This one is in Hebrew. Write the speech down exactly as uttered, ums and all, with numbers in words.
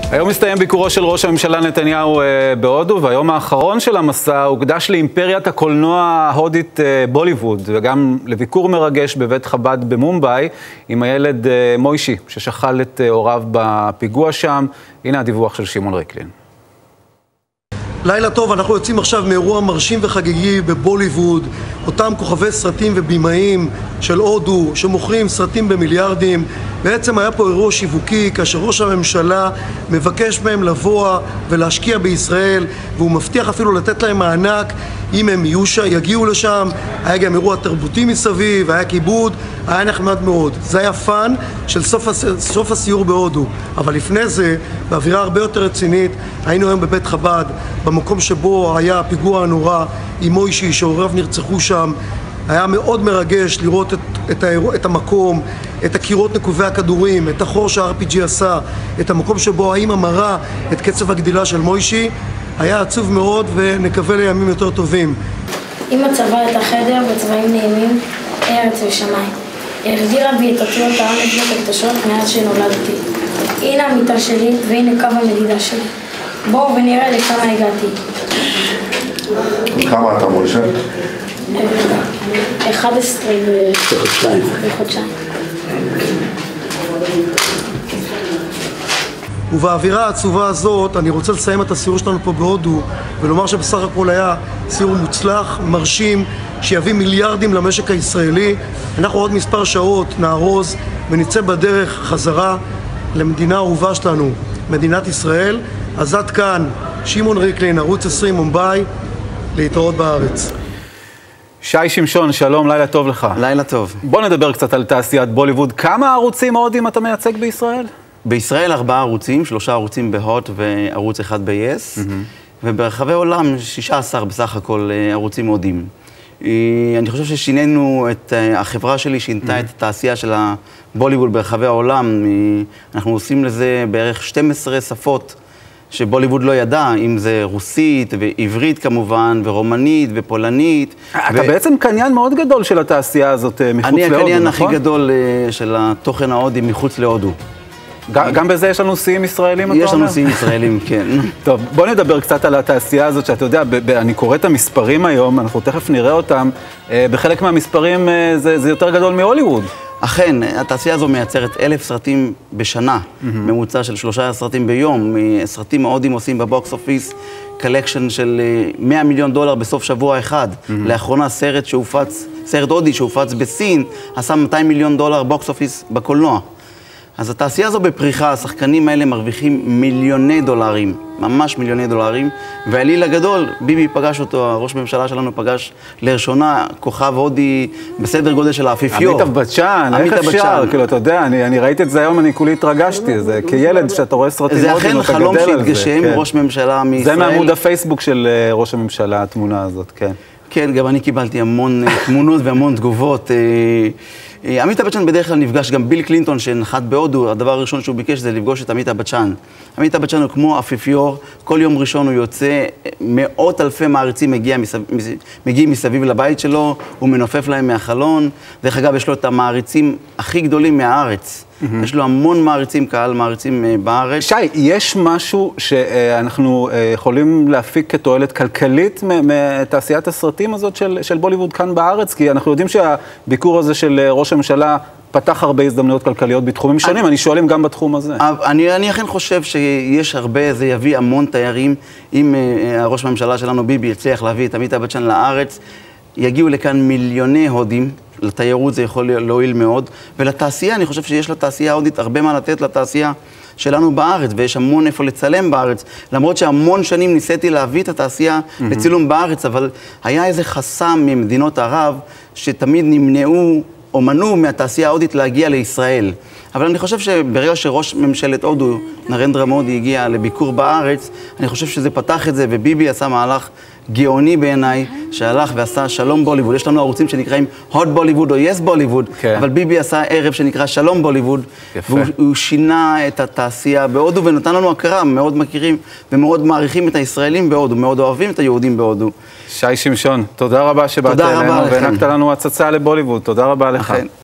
היום מסתיים ביקורו של ראש הממשלה נתניהו בהודו, והיום האחרון של המסע הוקדש לאימפריית הקולנוע ההודית בוליווד, וגם לביקור מרגש בבית חב"ד במומבאי עם הילד מוישי, ששכל את הוריו בפיגוע שם. הנה הדיווח של שמעון ריקלין. לילה טוב, אנחנו יוצאים עכשיו מאירוע מרשים וחגיגי בבוליווד, אותם כוכבי סרטים ובימאים של הודו שמוכרים סרטים במיליארדים. בעצם היה פה אירוע שיווקי כאשר ראש הממשלה מבקש מהם לבוא ולהשקיע בישראל, והוא מבטיח אפילו לתת להם מענק אם הם יגיעו לשם. היה גם אירוע תרבותי מסביב, היה כיבוד, היה נחמד מאוד. זה היה פאן של סוף, סוף הסיור בהודו. אבל לפני זה, באווירה הרבה יותר רצינית, היינו היום בבית חב"ד, במקום שבו היה הפיגוע הנורא עם מוישי שהוריו נרצחו שם. היה מאוד מרגש לראות את, את, האירוע, את המקום, את הקירות נקובי הכדורים, את החור שה-אר פי ג'י עשה, את המקום שבו האמא מראה את קצב הגדילה של מוישי. היה עצוב מאוד ונקווה לימים יותר טובים. אמא צבעה את החדר בצבעים נעימים, ארץ ושמיים. היא החדירה בי את אותיות העונג והקדושות מאז שנולדתי. הנה המיטה שלי והנה קו המדידה שלי. בואו ונראה לכמה הגעתי. כמה אתה מולשן? אחד עשרה וחודשיים. ובאווירה העצובה הזאת אני רוצה לסיים את הסיור שלנו פה בהודו ולומר שבסך הכל היה סיור מוצלח, מרשים, שיביא מיליארדים למשק הישראלי. אנחנו עוד מספר שעות נארוז ונצא בדרך חזרה למדינה האהובה שלנו, מדינת ישראל. אז עד כאן שמעון ריקלין, ערוץ עשרים מומבאי, להתראות בארץ. שי שמשון, שלום, לילה טוב לך. לילה טוב. בוא נדבר קצת על תעשיית בוליווד. כמה ערוצים הודים אתה מייצג בישראל? בישראל ארבעה ערוצים, שלושה ערוצים בהוט וערוץ אחד ב-יס, mm-hmm. וברחבי עולם שישה עשר בסך הכל ערוצים הודים. אני חושב ששינינו את החברה שלי, שינתה mm-hmm. את התעשייה של הבוליווד ברחבי העולם. אנחנו עושים לזה בערך שתים עשרה שפות שבוליווד לא ידע, אם זה רוסית ועברית כמובן, ורומנית ופולנית. אתה ו... בעצם קניין מאוד גדול של התעשייה הזאת מחוץ להודו, נכון? אני הקניין הכי גדול של התוכן ההודי מחוץ להודו. גם בזה יש לנו שיאים ישראלים, אתה אומר? יש לנו שיאים ישראלים, כן. טוב, בוא נדבר קצת על התעשייה הזאת, שאתה יודע, אני קורא את המספרים היום, אנחנו תכף נראה אותם, בחלק מהמספרים זה יותר גדול מהוליווד. אכן, התעשייה הזו מייצרת אלף סרטים בשנה, ממוצע של שלושה סרטים ביום. סרטים ההודים עושים בבוקס אופיס קלקשן של מאה מיליון דולר בסוף שבוע אחד. לאחרונה סרט שהופץ, סרט הודי שהופץ בסין, עשה מאתיים מיליון דולר בוקס אופיס בקולנוע. אז התעשייה הזו בפריחה, השחקנים האלה מרוויחים מיליוני דולרים, ממש מיליוני דולרים, והליל הגדול, ביבי פגש אותו, הראש הממשלה שלנו פגש לראשונה כוכב הודי בסדר גודל של האפיפיור. אמיתב בצ'אן, איך אפשר? כאילו, אתה יודע, אני, אני ראיתי את זה היום, אני כולי התרגשתי, זה כילד שאתה רואה סרטים הודים, אתה גדל על זה. זה אכן חלום שהתגשם, כן. ראש ממשלה מישראל. זה מעמוד הפייסבוק של ראש הממשלה, התמונה הזאת, כן. כן, גם אני קיבלתי המון תמונות והמון תגובות. אמיתב בצ'אן בדרך כלל נפגש, גם ביל קלינטון שנחת בהודו, הדבר הראשון שהוא ביקש זה לפגוש את אמיתב בצ'אן. אמיתב בצ'אן הוא כמו אפיפיור, כל יום ראשון הוא יוצא, מאות אלפי מעריצים מגיע מסב... מגיעים מסביב לבית שלו, הוא מנופף להם מהחלון. דרך אגב, יש לו את המעריצים הכי גדולים מהארץ. Mm-hmm. יש לו המון מעריצים, קהל מעריצים uh, בארץ. שי, יש משהו שאנחנו uh, יכולים להפיק כתועלת כלכלית מתעשיית הסרטים הזאת של, של בוליווד כאן בארץ? כי אנחנו יודעים שהביקור הזה של ראש הממשלה פתח הרבה הזדמנויות כלכליות בתחומים שונים, אני, אני שואלים גם בתחום הזה. אני, אני אכן חושב שיש הרבה, זה יביא המון תיירים. אם uh, הראש הממשלה שלנו ביבי יצליח להביא את אמיתב בצ'אן לארץ, יגיעו לכאן מיליוני הודים. לתיירות זה יכול להועיל מאוד, ולתעשייה, אני חושב שיש לתעשייה ההודית הרבה מה לתת לתעשייה שלנו בארץ, ויש המון איפה לצלם בארץ, למרות שהמון שנים ניסיתי להביא את התעשייה mm-hmm. לצילום בארץ, אבל היה איזה חסם ממדינות ערב, שתמיד נמנעו או מנעו מהתעשייה ההודית להגיע לישראל. אבל אני חושב שברגע שראש ממשלת הודו, נרנדרה מודי, הגיע לביקור בארץ, אני חושב שזה פתח את זה, וביבי עשה מהלך גאוני בעיניי, שהלך ועשה שלום בוליווד. יש לנו ערוצים שנקראים הוט בוליווד או יס בוליווד, okay. אבל ביבי עשה ערב שנקרא שלום בוליווד, והוא שינה את התעשייה בהודו ונתן לנו הכרה, מאוד מכירים ומאוד מעריכים את הישראלים בהודו, מאוד אוהבים את היהודים בהודו. שי שמשון, תודה רבה שבאת אלינו והענקת לנו הצצה לבוליווד, תודה רבה לך.